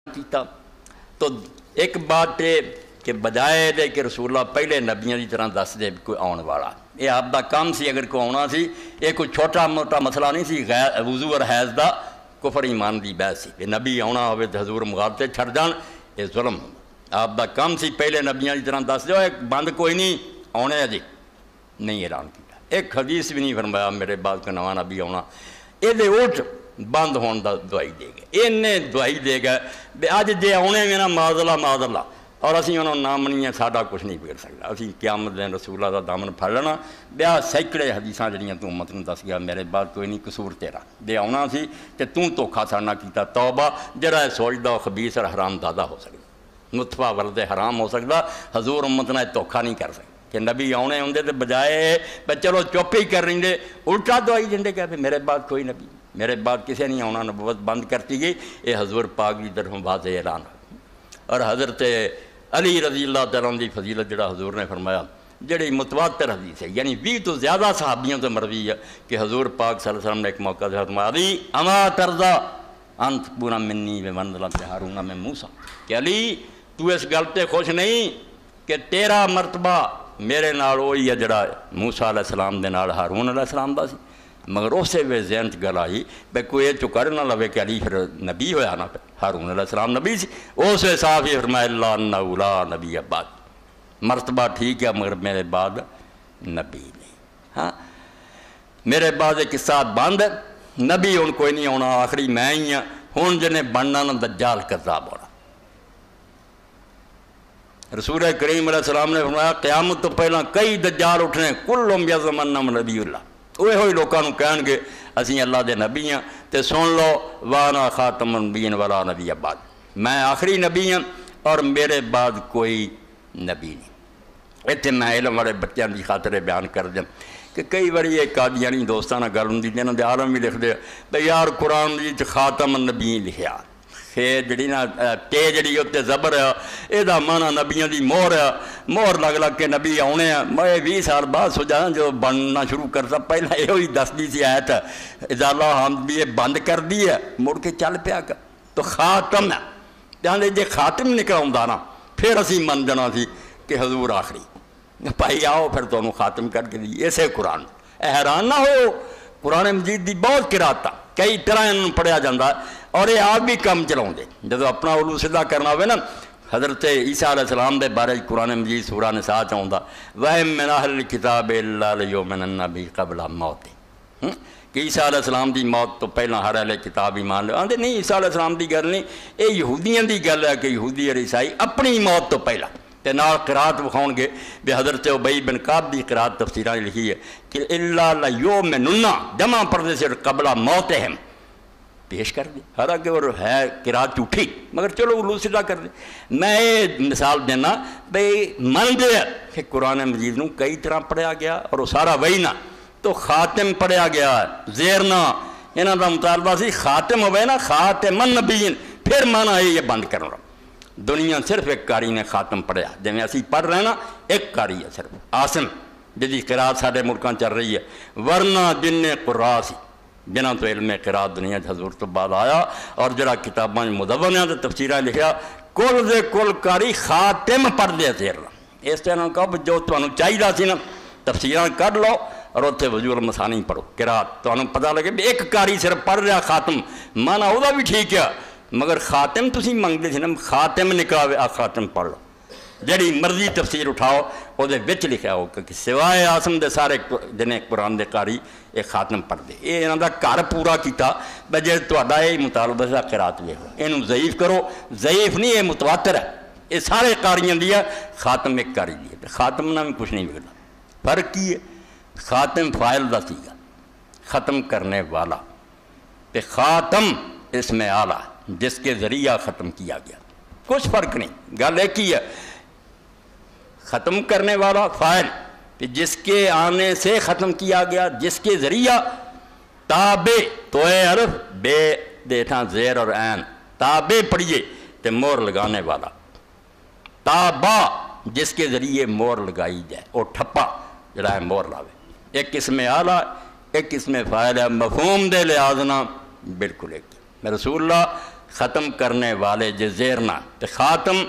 کیتا تو ایک بات ہے کہ بجائے دے کہ رسول اللہ پہلے نبیاں دی طرح دس دے کوئی آن والا، یہ آپ دا کام سی اگر کوئی آنا سی، یہ کوئی چھوٹا موٹا مسئلہ نہیں سی، وضو اور حیض دا کفر ایمان دی بحث سی، نبی آنا ہوئے تو حضور مغالطے چھڑ جان، یہ ظلم آپ دا کام سی پہلے نبیاں دی طرح دس دو، ایک بند کوئی نہیں آنے جی نہیں اعلان کیا، ایک حدیث بھی نہیں فرمایا میرے بعد کا نواں نبی آنا، یہ دے اٹھ بند ہون دا دعائی دے گئے، انہیں دعائی دے گئے بے آج جے آنے میں نا معاذ اللہ اور اسی انہوں نہ منیے ساڈا کچھ نہیں بگڑ سکتا، اسی قیامت دن رسول اللہ دا دامن پھڑ لینا، بیا سینکڑے حدیثاں جڑیاں تو امت نوں دس گیا میرے بعد کوئی نہیں قصور تیرا دے آنا سی کہ توں دھوکھا ساڈا کیتا، توبہ جڑا سوچدا خبیث اور حرام دادا ہو سکدا، نطفہ ورد حرام ہو سکدا، حضور امت نال دھوکھا نہیں کر سکدا کہ نبی آنے ہوندے تے بجائے چلو چپ ہی کر رہندے الٹا دعائی دیندے کہ میرے بعد کوئی نبی، میرے بعد کسی نہیں آنا، نبوت بند کرتی گئی، یہ حضور پاک کی طرفوں واضح اعلان ہے۔ اور حضرت علی رضی اللہ تعالیٰ دی فضیلت جڑا حضور نے فرمایا جڑی متواتر حدیث ہے، یعنی 20 تو زیادہ صحابیوں تو مروی ہے کہ حضور پاک صلی اللہ علیہ وسلم نے ایک موقع سے فرمایا علی اما ترضا ان تکون منی بمنزلۃ ہارون من موسیٰ، کہ علی تو اس گل تے خوش نہیں کہ تیرا مرتبہ میرے نال وہی ہے جڑا موسیٰ علیہ السلام دے نال ہارون علیہ السلام دا سی، مگر اسے وے ذہن چ گل آئی بھئی کوئی یہ چکر نہ لوے کہ علی پھر نبی ہویا نا، ہارون علیہ السلام نبی سی، اس وے صاف ہی فرمایا اللہ انہ لا نبی بعد، مرتبہ ٹھیک ہے مگر میرے بعد نبی نہیں، ہاں میرے بعد ایک قصہ بند، نبی ہن کوئی نہیں ہونا، آخری میں ہی ہاں، ہن جنہیں بننا نا دجال کذاب ہونا۔ رسول کریم علیہ السلام نے فرمایا قیامت تو پہلا کئی دجال اٹھنے کلہم یزعمون نبی اللہ، وہ ہوئی لوگوں کو کہن گے اسی اللہ دے نبی ہیں تے سن لو وانا خاتم النبیین ولا نبی بعد، میں آخری نبی ہوں اور میرے بعد کوئی نبی نہیں۔ اتنے میں علم والے بچوں کی خاطر بیان کر دیں کہ کئی باری یہ قادیانی دوستانہ گل ہوں جنہوں نے عالم بھی لکھ دے بھئی یار قرآن جی خاتم النبیین لکھیا، خیر جڑی نا تے جڑی اتنے زبر ہے یہ مانا نبیاں دی مہر ہے، مہر لگ لگ کے نبی آنے ہیں، میں 20 سال بعد سوچا جو بننا شروع کرتا پہلا یہ ہوئی دس دی سی آیت ہے اذا اللہ حمد بھی یہ بند کر دی ہے مڑ کے چل پیا کر تو خاتم ہے، جہاں جے خاتم نکل آؤں نا پھر اسی من جانا سی کہ حضور آخری بھائی آؤ پھر تو انہوں ختم کر کے دی اسے قرآن، حیران نہ ہو قرآن مجید دی بہت قرات کئی طرح انہوں پڑھیا جاتا ہے اور یہ آپ بھی کم چلاؤں دے جب اپنا علو سدھا کرنا ہوئے نا، حضرت عیسیٰ علیہ السلام دے بارے قرآن مجید سورہ نساء چاہتا وَإِن مِّنْ أَهْلِ الْكِتَابِ إِلَّا لَيُؤْمِنَنَّ بِهِ قَبْلَ مَوْتِهِ، کہ عیسیٰ علیہ السلام دی موت تو پہلا ہر اہل کتاب ایمان لے آندے نہیں، عیسیٰ علیہ السلام دی گل نہیں، یہ یہودیاں دی گل ہے کہ یہودی اور عیسائی اپنی موت تو پہلا تے نال قرات وکھاؤن گے بھی حضرت ابی بن کعب دی قرات تفسیراں لکھی ہے کہ إِلَّا لَيُؤْمِنُنَّ جمع پردے سے قبل موتہم پیش کر دی، حالانکہ وہ ہے قرات جھوٹھی مگر چلو علو سدھا کر دے۔ میں یہ مثال دینا بھئی من دے کہ قرآن مجید نو کئی طرح پڑھیا گیا اور وہ سارا وہی نہ تو خاتم پڑھیا گیا زیر نہ انہاں دا مطالبہ سی خاتم ہوئے نا خاتم النبیین، پھر مانا ہے یہ بند کرنا، دنیا صرف ایک قاری نے خاتم پڑھیا جویں اسی پڑھ رہے نا ایک قاری ہے صرف عاصم جدی قرات سارے ملکاں چل رہی ہے، ورنہ جن قراء سی جنہاں تو علم قرات دنیا حضور تو بعد آیا اور جڑا کتاباں مدونیاں تے تفسیراں لکھیا کل دے کل قاری خاتم پڑھ دے زیر اس طرح کہو جو تانوں چاہیدا سی نا تفسیراں کر لو اور اتنے وضو المثانی پڑھو قرات تانوں پتہ لگے بھی ایک قاری صرف پڑھ رہا خاتم مانا وہ بھی ٹھیک ہے مگر خاتم تسی منگدے سی نا خاتم نکاوے آ خاتم پڑھ لو جڑی مرضی تفسیر اٹھاؤ وہ وچ لکھا ہو کہ سوائے عاصم دے سارے جنے قرآن دے قاری ایک خاتم پڑھ دے، یہ انہاں دا گھر پورا کیتا بجے تہاڈا یہ مطالبہ سے قرات ویکھو اینوں ضعیف کرو، ضعیف نہیں یہ متواتر ہے، یہ سارے قاریاں دی ہے خاتم ایک قاری دی ہے، خاتم نہ بھی کچھ نہیں بگڑا، فرق کی ہے خاتم فاعل دا سیگا ختم کرنے والا تے خاتم اسم اعلیٰ جس کے ذریعہ ختم کیا گیا، کچھ فرق نہیں، گل ایک ہی ہے، ختم کرنے والا فاعل جس کے آنے سے ختم کیا گیا، جس کے ذریعہ تابع تو حرف بے دیٹھاں زیر اور عین تابع پڑھیے تے مور لگانے والا، تابع جس کے ذریعے مور لگائی جائے وہ ٹھپا جڑا ہے مور لاوے، ایک اسم اعلیٰ ایک اسم فاعل ہے، مفہوم دے لحاظ نہ بالکل ایک میں رسول اللہ ختم کرنے والے جے زیرنا تو خاتم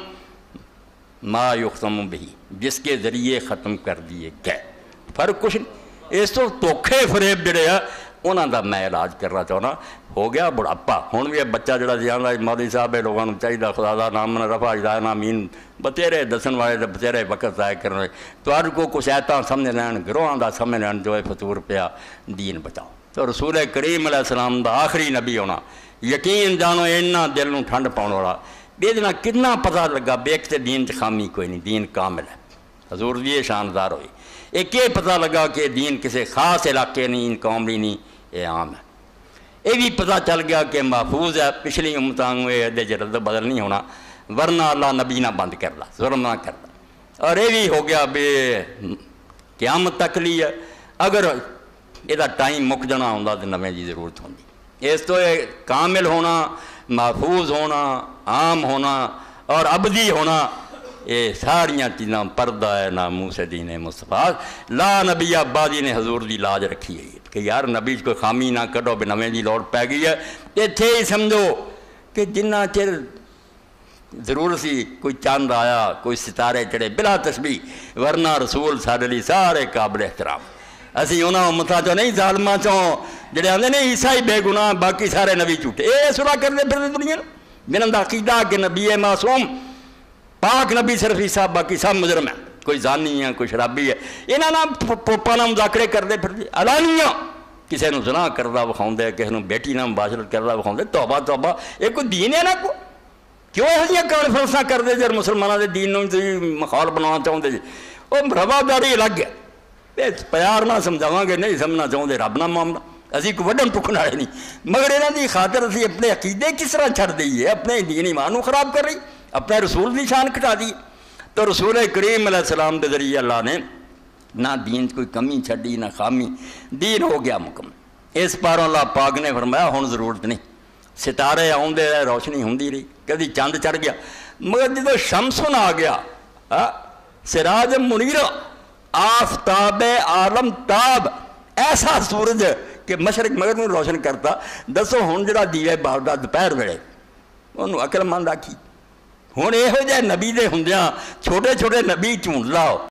ما یختم بھی جس کے ذریعے ختم کر دیے گئے فرق کچھ نہیں اس تو دھوکھے فریب جڑے آ انہوں دا میں علاج کرنا چاہنا ہو گیا بڑھاپا ہوں بھی بچہ جڑا جانا مولوی صاحب لوگوں کو چاہیے خدا دا نام رفع اجزا نامین بتھیرے دسن والے بتھیرے وقت ضائع کرنے تو ہر کو کچھ ایتاں سمجھ لین گروہاں دا سمجھ لین جو ہے فطور پیا دین بچاؤ تو رسول کریم علیہ السلام دا آخری نبی ہونا یقین جانو اینا دل نوں ٹھنڈ پاؤن والا بے دینا کتنا پتہ لگا بیک تے دین تے خامی کوئی نہیں دین کامل ہے حضور دی شاندار ہوئی ایک یہ پتہ لگا کہ دین کسی خاص علاقے نہیں قوم نہیں یہ عام ہے یہ بھی پتہ چل گیا کہ محفوظ ہے پچھلی امتاں یہ رد بدل نہیں ہونا ورنہ اللہ نبی نہ بند کر لا ظلم نہ کرتا اور یہ بھی ہو گیا بے قیامت تک لی ہے اگر یہ ٹائم مک جانا ہوتا تو نویں کی ضرورت ہوتی اس تو یہ کامل ہونا محفوظ ہونا عام ہونا اور ابدی ہونا یہ ساریاں چیزاں پردہ ہے ناموس دین مصطفیٰ لا نبی آبادی نے حضور دی لاج رکھی ہے کہ یار نبی کوئی خامی نہ کڈو بھی نویں دی لوڑ پی گئی ہے اتنے ہی سمجھو کہ جنہ چر ضرور سی کوئی چاند آیا کوئی ستارے چڑھے بلا تسبیح ورنہ رسول سارے لیے سارے قابل احترام اسی انہاں امتاں چوں نہیں ظالماں چوں جڑے آندے نے عیسائی بے گناہ باقی سارے نبی جھوٹے اے سنا کرتے پھر دنیا میرا عقیدہ کہ نبی معصوم پاک نبی صرف عیسیٰ باقی سب مجرم ہیں کوئی زانی ہے کوئی شرابی ہے انہاں نہ پوپا نہ مذاکرے کرتے پھر علانیہ کسی نو زنا کردہ وکھاؤں دے کسی نو بیٹی نہ مباشرت کردہ وکھاؤں دے توبہ توبہ یہ کوئی دین ہے نا کو کیوں یہ کانفرنساں کر دے جب مسلمانوں کے دین نو مخال بنانا چاہتے جی وہ رواداری الگ ہے پیار نہ سمجھاواں گے نہیں سمجھنا چاہتے رب نہ معاملہ اسی کو وڈن ٹکن والے نہیں مگر یہاں کی خاطر اسی اپنے عقیدے کس طرح چھڑ دئیے اپنے دین ایمان کو خراب کر رہی اپنے رسول کی شان کٹا دی تو رسول کریم علیہ السلام کے ذریعے اللہ نے نہ دین کوئی کمی چھڑی نہ خامی دین ہو گیا مکمل اس پاروں اللہ پاک نے فرمایا ہن ضرورت نہیں ستارے آؤندے رہے روشنی ہوندی رہی کدی چاند چڑھ گیا مگر جدو شمسن آ گیا سراج منیر آفتاب عالم تاب ایسا سورج کہ مشرق مغرب میں روشن کرتا دسو ہن جڑا دیوے بالدا دوپہر ویلے انہوں عقل مند آکھی ہوں یہو جہ نبی دے ہوندیاں چھوٹے چھوٹے نبی چونڈ لاؤ